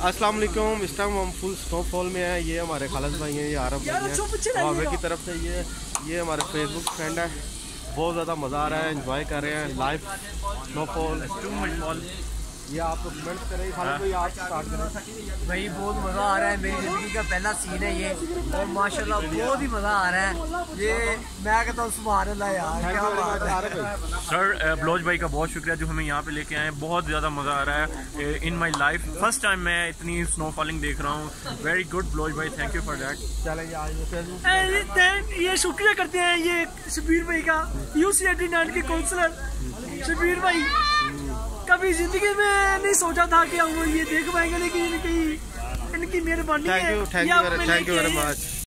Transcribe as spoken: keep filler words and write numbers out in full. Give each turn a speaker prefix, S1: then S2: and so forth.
S1: अस्सलाम वालेकुम। इस टाइम हम फुल स्नोफॉल में हैं। ये हमारे खालिद भाई हैं, ये आरब भाई हैं वावे की तरफ से। ये ये हमारे फेसबुक फ्रेंड है। बहुत ज़्यादा मज़ा आ रहा है, एंजॉय कर रहे हैं लाइव स्नोफॉल। ये आप तो कमेंट करें, खालिद भाई आप स्टार्ट करें।
S2: भाई बहुत मज़ा आ रहा है, मेरी ज़िंदगी का पहला सीन है ये, और माशाल्लाह बहुत ही मज़ा आ रहा है। ये मैं कहता हूँ सुभान अल्लाह यार, क्या बात है।
S3: सर बलोच भाई का बहुत शुक्रिया जो हमें यहाँ पे लेके आए हैं। बहुत ज़्यादा मज़ा आ रहा है in my life. First time मैं इतनी स्नो फॉलिंग देख रहा हूँ। वेरी गुड बलोच भाई, थैंक यू फॉर दैट।
S1: चलेंगे आज
S2: ये शुक्रिया करते हैं ये शबीर भाई का, यू सी एटी नाइन के काउंसलर शबीर भाई। कभी जिंदगी में नहीं सोचा था कि हम ये देख पाएंगे, लेकिन इनकी इनकी मेहरबानी है।
S1: Thank you, thank you very much.